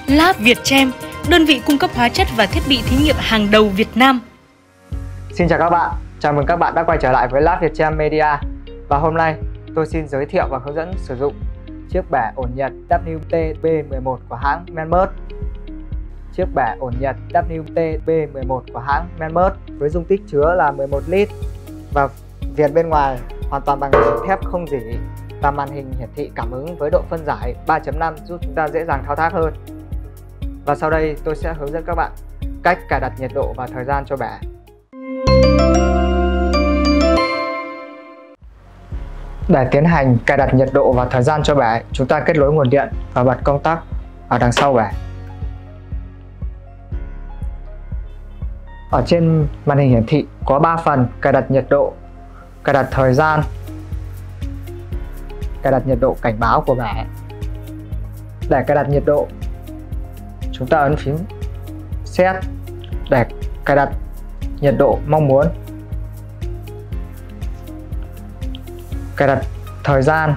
Lab Vietchem, đơn vị cung cấp hóa chất và thiết bị thí nghiệm hàng đầu Việt Nam. Xin chào các bạn, chào mừng các bạn đã quay trở lại với Lab Vietchem Media. Và hôm nay tôi xin giới thiệu và hướng dẫn sử dụng chiếc bể ổn nhiệt WT-B11 của hãng Manmert. Chiếc bể ổn nhiệt WT-B11 của hãng Manmert với dung tích chứa là 11 lít và viền bên ngoài hoàn toàn bằng thép không rỉ và màn hình hiển thị cảm ứng với độ phân giải 3.5 giúp chúng ta dễ dàng thao tác hơn. Và sau đây tôi sẽ hướng dẫn các bạn cách cài đặt nhiệt độ và thời gian cho bể. Để tiến hành cài đặt nhiệt độ và thời gian cho bể, chúng ta kết nối nguồn điện và bật công tắc ở đằng sau bể. Ở trên màn hình hiển thị có 3 phần: cài đặt nhiệt độ, cài đặt thời gian, cài đặt nhiệt độ cảnh báo của bể. Để cài đặt nhiệt độ, chúng ta ấn phím Set để cài đặt nhiệt độ mong muốn. Cài đặt thời gian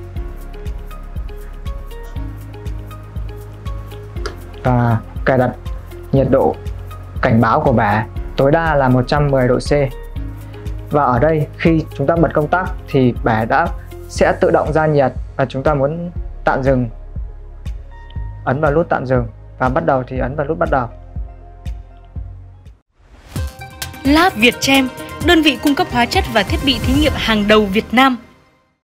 và cài đặt nhiệt độ cảnh báo của bể, tối đa là 110 độ C. Và ở đây khi chúng ta bật công tắc thì bể sẽ tự động ra nhiệt, và chúng ta muốn tạm dừng, ấn vào nút tạm dừng, và bắt đầu thì ấn vào nút bắt đầu. Lab Vietchem, đơn vị cung cấp hóa chất và thiết bị thí nghiệm hàng đầu Việt Nam.